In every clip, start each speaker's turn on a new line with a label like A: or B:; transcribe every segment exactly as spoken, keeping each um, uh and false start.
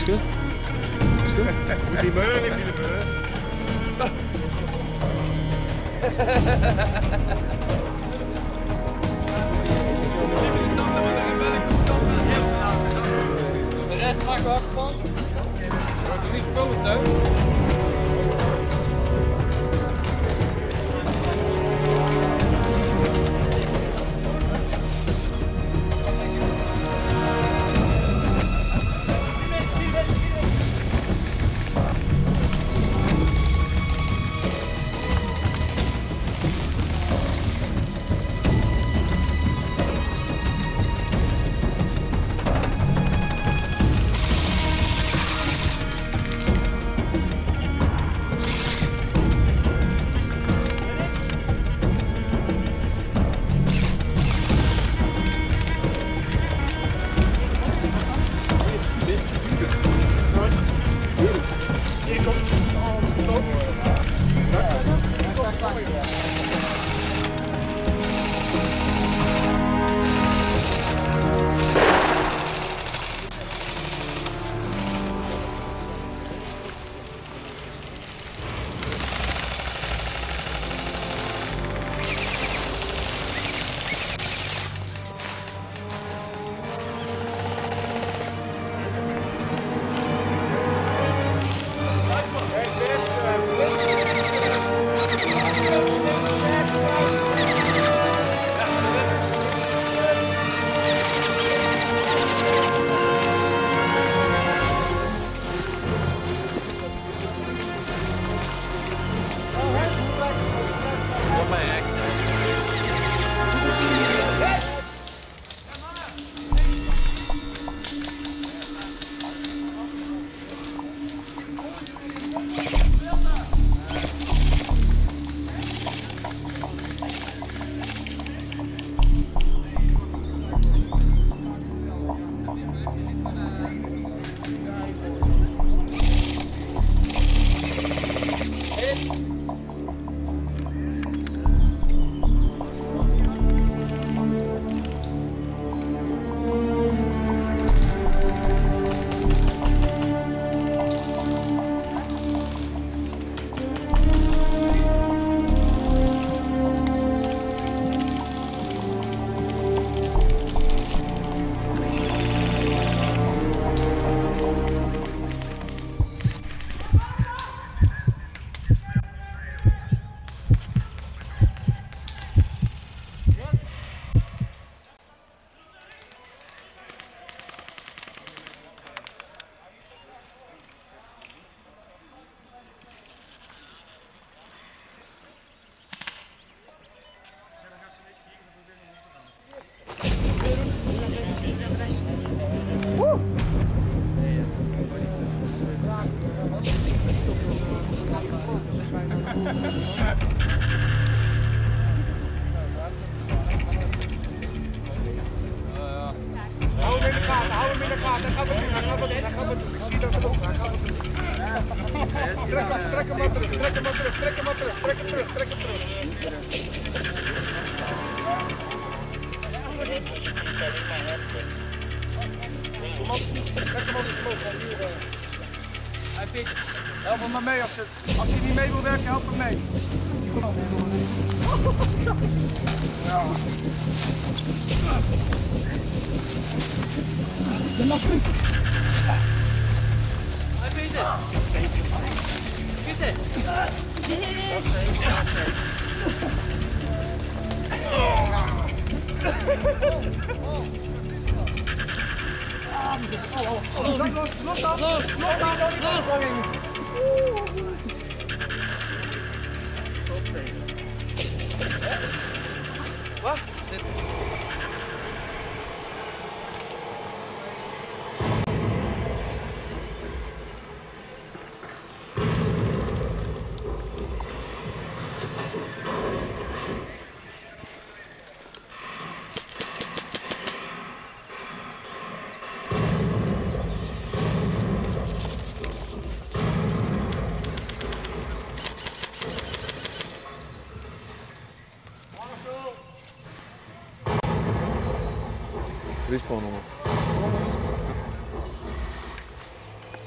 A: Is goed? Is goed?
B: Moet die meur, heeft hij de beurs.
A: De rest maakt wel van. Wordt er niet gefilmd, hè?
B: Hou hem in de gaten, hou hem in de gaten. Hij gaat wat doen, hij gaat wat doen, hij gaat wat doen. Ik zie dat het op, hij gaat wat doen. Trek hem, trek hem maar terug, trek hem maar terug, trek hem maar terug, trek hem terug, trek hem terug. Kom op, trek hem op de sloot. Hij Pieter, help hem maar mee als, het, als hij niet mee wil werken, help hem mee. Kom op. Ja. De mag niet.
A: Hé Pieter. Pieter.
B: Los, los, los dan.
A: Los,
B: los dan.
A: Los.
B: Wat?
C: Respawn nog.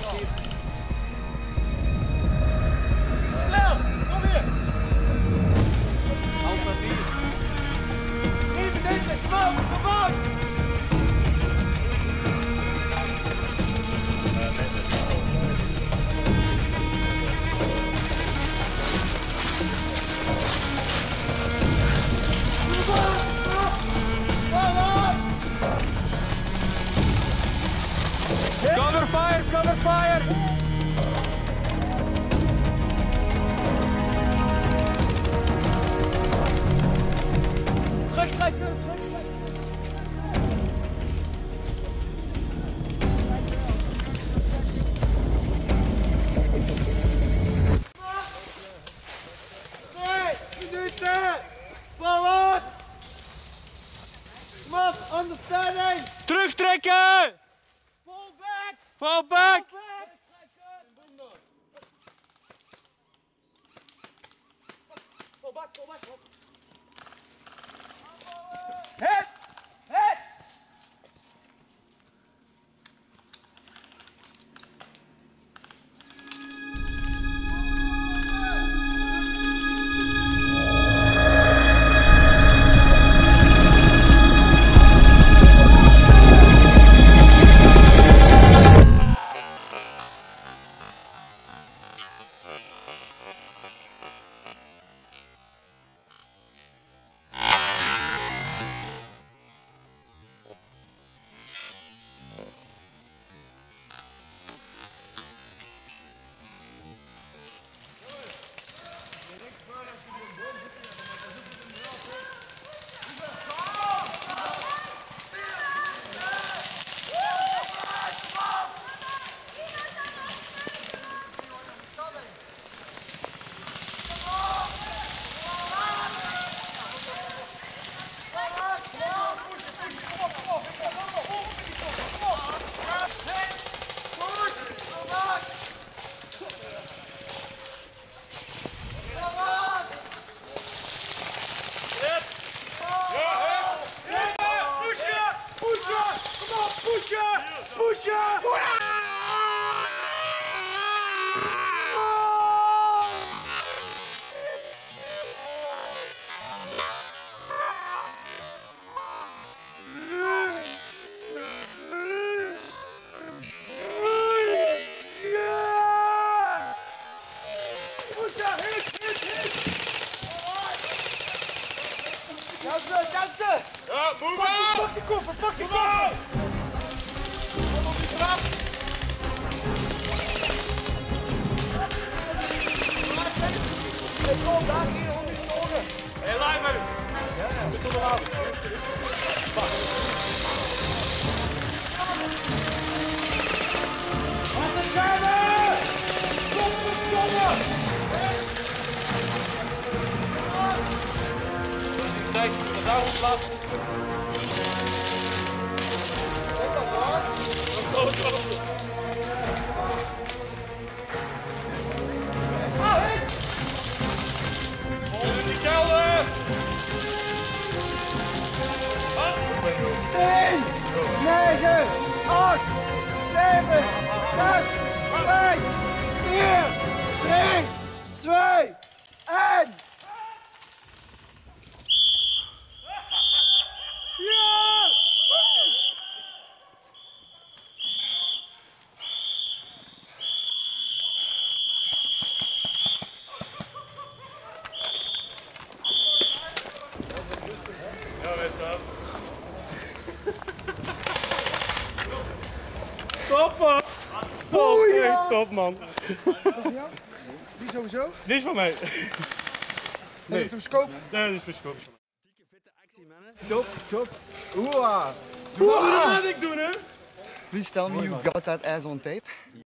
B: Snel, kom weer! Even deze, kom op, kom op!
A: Cover fire, cover fire! Terug, terug, terug, terug!
B: Three minuten! Forward! Come on, understanding!
A: Terugtrekken!
B: Fall back!
A: Fall back!
B: Fall back, fall back, fall back!
A: Hit! Hit!
B: Ja, move on! Pak die koffer, pak die koffer! Kom op die trap! Kom daar, hier onder je oren!
A: Hé, Lijmer!
B: Ja, ja.
A: Dit doen we aan.
B: Wat is er? Kom, kom, kom!
A: Kijk, wat daar op plaats.
B: Kijk dat hoor! Ah, hit!
A: Vol in die kelder!
B: tien, negen, acht, zeven, zes, vijf, vier, drie, twee, één!
A: Ja, weet je
B: Top man!
A: Top, hey, top man.
B: Die sowieso?
A: Die is van mij.
B: Nee, het is scope.
A: Nee, die is voor scope.
C: Dikke vette actie, mannen.
B: Top, top. Oeh.
A: Hoe moet ik doen, hè?
C: Please tell me you got that ass on tape.